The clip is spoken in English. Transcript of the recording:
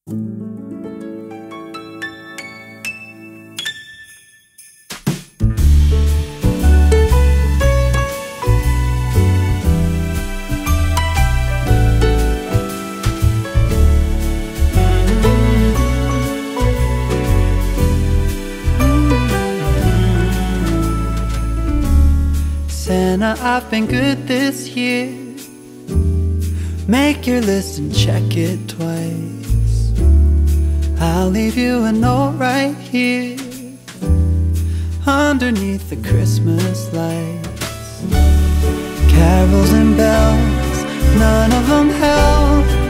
Santa, I've been good this year. Make your list and check it twice. I'll leave you a note right here underneath the Christmas lights. Carols and bells, none of them help.